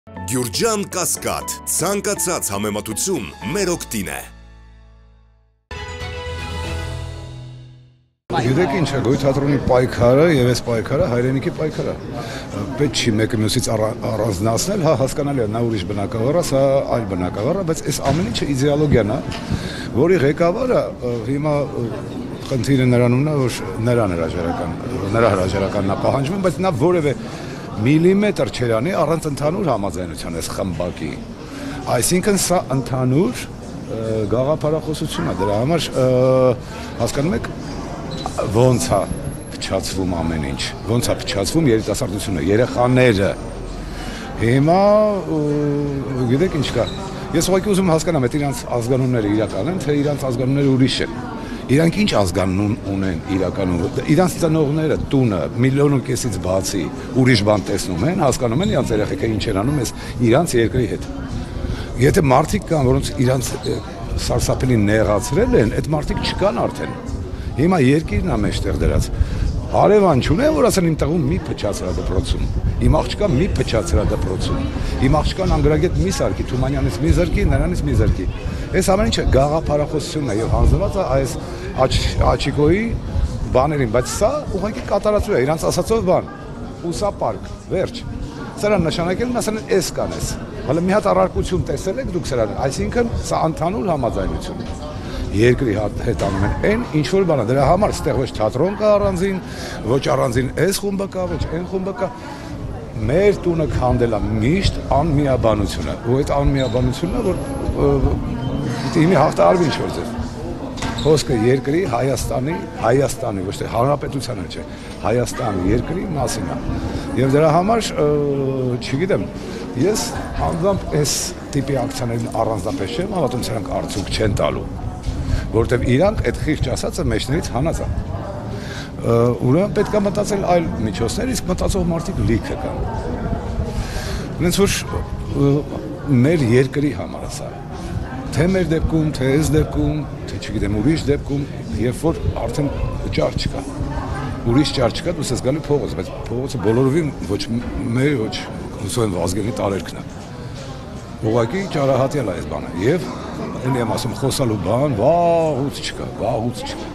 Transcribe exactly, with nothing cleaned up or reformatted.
Գյուրջան Կասկադ, ցանկացած համեմատություն մեր օգտին է։ Գիտեք ինչ է, Գոյ թատրոնի պայքարը եւ այս պայքարը հայրենիքի պայքարը։ Պետք չի մեկը մյուսից առանձնացնել, հա հասկանալի է, նա ուրիշ բնակավար է, սա այլ բնակավար է, բայց այս ամեն ինչը իդեոլոգիան է, որի ղեկավարը հիմա խնդիրը նրանումն է, որ նրան հրաժարական, նրա հրաժարականն է պահանջվում, բայց նա որևէ միլիմետր չեր անի առանց ընդհանուր համաձայնության այս խմբակի։ Այսինքն սա ընդհանուր գաղափարախոսություն է, դրա համար հասկանում եք ոնց է փչացվում ամեն ինչ, ոնց է փչացվում երիտասարդությունը, երեխաները։ Հիմա գիտեք ինչ կա, ես ուղղակի ուզում հասկանամ, այդ իրանց ազգանունները իրական են, թե իրանց ազգանունները ուրիշ են։ Իրանք ինչ ազգանուն ունեն իրականում, իրանց ծնողները տունը միլիոն ու կեսից բացի ուրիշ բան տեսնում են, հասկանում են իրանց երեխեքը ինչ են անում այս իրանց երկրի հետ։ Եթե մարդիկ կան, որոնց իրանց սարսափելի նեղացրել են, այդ մարդիկ չկան արդեն։ Հիմա երկիրն է մեջտեղ դրած։ Հարևան չունեն, որ ասեն իմ տղուն մի փչացրա դպրոցում, իմ աղջկա մի փչացրա դպրոցում, իմ աղջկան անգրագետ մի սարքի, Թումանյանից մի զրկի, նրանից մի զրկի։ Այս ամեն ինչը գաղափարախոսությունն է եւ հանձնված է այս Աչիկոյի բաներին, բայց սա ուղղակի կատարածու է, իրանց ասածով բան, ուսապարկ, վերջ։ Սրան նշանակել են, ասեն էս կան էս։ Հələ մի հատ առարկություն տեսել եք դուք սրան, այսինքն սա ընդհանուր համաձայնություն է։ Երկրի հետ անում են այն ինչ որ բան է, դրա համար ստեղ ոչ թատրոն կա առանձին, ոչ առանձին այս խումբը կա, ոչ այն խումբը կա։ Մեր տունը քանդել է միշտ անմիաբանությունը, ու այդ անմիաբանությունն է, որ իմի հաղթարվի ինչ որ ձև։ Խոսքը երկրի, Հայաստանի, Հայաստանի, ոչ թե հանրապետությանը չէ, Հայաստանի երկրի մասին է։ Եվ դրա համար, չգիտեմ, ես անձամբ այս տիպի ակցիաներին առանձնապես չեմ հավատում, սրանք արդյունք չեն տալու, որտեվ իրանք այդ խիղճ ասածը մեջներից հանած է։ Ուրեմն պետք է մտածել այլ միջոցներ, իսկ մտածող մարդիկ լիքը կան։ Հենց որ մեր երկրի համար է սա։ Թե մեր դեպքում, թե այս դեպքում, թե չգիտեմ ուրիշ դեպքում, երբ որ արդեն ճար չկա։ Ուրիշ ճար չկա, դուք ես գալի փողոց, բայց փողոցը բոլորովին ոչ մեր, ոչ Հուսոն Վազգենի տարերքն է։ Ուղղակի ճարահատյալ է այս բանը։ Եվ էլի եմ ասում խոսալու բան, վաղուց չկա, վաղուց չկա։